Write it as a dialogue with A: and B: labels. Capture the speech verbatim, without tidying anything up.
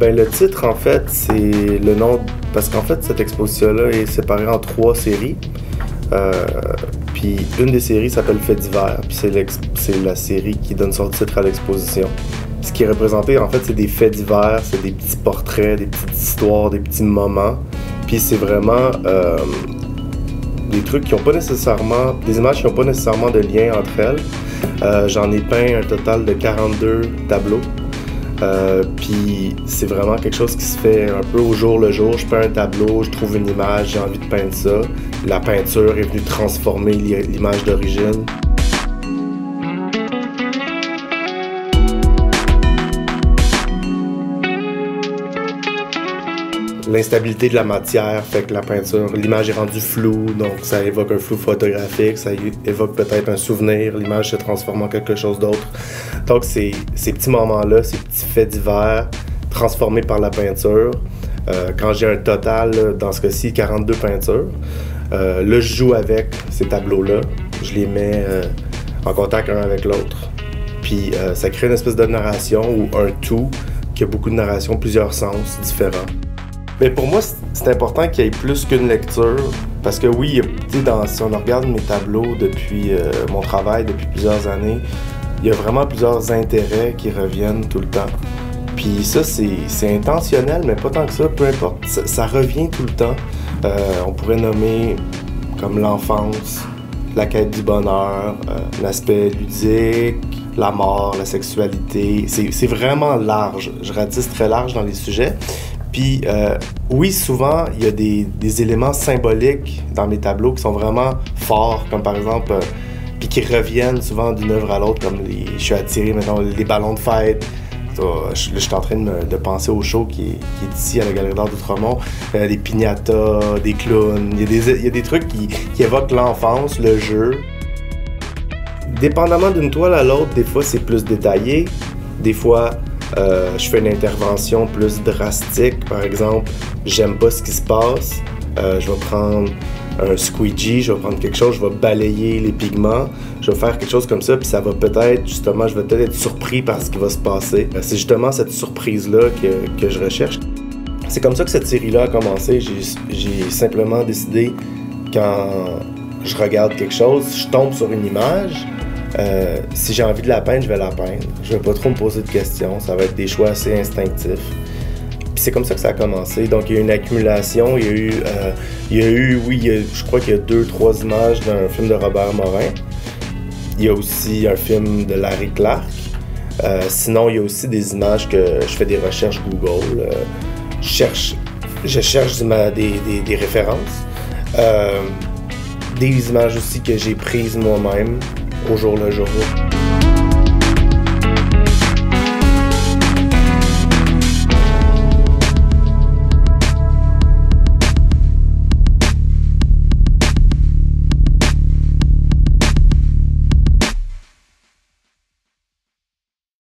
A: Ben, le titre, en fait, c'est le nom... Parce qu'en fait, cette exposition-là est séparée en trois séries. Euh, puis une des séries s'appelle Faits divers, puis c'est, c'est la série qui donne son titre à l'exposition. Ce qui est représenté, en fait, c'est des faits divers, c'est des petits portraits, des petites histoires, des petits moments. Puis c'est vraiment euh, des trucs qui n'ont pas nécessairement... des images qui n'ont pas nécessairement de lien entre elles. Euh, j'en ai peint un total de quarante-deux tableaux. Euh, puis c'est vraiment quelque chose qui se fait un peu au jour le jour. Je peins un tableau, je trouve une image, j'ai envie de peindre ça. La peinture est venue transformer l'image d'origine. L'instabilité de la matière fait que la peinture, l'image est rendue floue, donc ça évoque un flou photographique, ça évoque peut-être un souvenir, l'image se transforme en quelque chose d'autre. Donc c'est ces petits moments-là, ces petits faits divers transformés par la peinture. Euh, quand j'ai un total, dans ce cas-ci, quarante-deux peintures, euh, là je joue avec ces tableaux-là, je les mets euh, en contact un avec l'autre. Puis euh, ça crée une espèce de narration ou un tout qui a beaucoup de narration, plusieurs sens différents. Mais pour moi, c'est important qu'il y ait plus qu'une lecture, parce que oui, dans, si on regarde mes tableaux depuis euh, mon travail depuis plusieurs années, il y a vraiment plusieurs intérêts qui reviennent tout le temps. Puis ça, c'est intentionnel, mais pas tant que ça, peu importe, ça, ça revient tout le temps. Euh, on pourrait nommer comme l'enfance, la quête du bonheur, euh, l'aspect ludique, la mort, la sexualité. C'est vraiment large, je ratisse très large dans les sujets. Puis euh, oui, souvent, il y a des, des éléments symboliques dans mes tableaux qui sont vraiment forts, comme par exemple, euh, puis qui reviennent souvent d'une œuvre à l'autre, comme les, je suis attiré maintenant, les ballons de fête. Euh, je, là, je suis en train de, me, de penser au show qui est, qui est ici à la Galerie d'art d'Outremont, euh, des piñatas, des clowns, il y a des, il y a des trucs qui, qui évoquent l'enfance, le jeu. Dépendamment d'une toile à l'autre, des fois c'est plus détaillé, des fois... Euh, je fais une intervention plus drastique, par exemple, j'aime pas ce qui se passe, euh, je vais prendre un squeegee, je vais prendre quelque chose, je vais balayer les pigments, je vais faire quelque chose comme ça, puis ça va peut-être, justement, je vais peut-être être surpris par ce qui va se passer. C'est justement cette surprise-là que, que je recherche. C'est comme ça que cette série-là a commencé. J'ai simplement décidé, quand je regarde quelque chose, je tombe sur une image, Euh, si j'ai envie de la peindre, je vais la peindre. Je vais pas trop me poser de questions, ça va être des choix assez instinctifs. Puis c'est comme ça que ça a commencé. Donc il y a eu une accumulation, il y a eu, euh, il y a eu oui, il y a, je crois qu'il y a deux, trois images d'un film de Robert Morin. Il y a aussi un film de Larry Clark. Euh, sinon, il y a aussi des images que je fais des recherches Google. Euh, je cherche, je cherche des, des, des références. Euh, des images aussi que j'ai prises moi-même. Au jour le jour.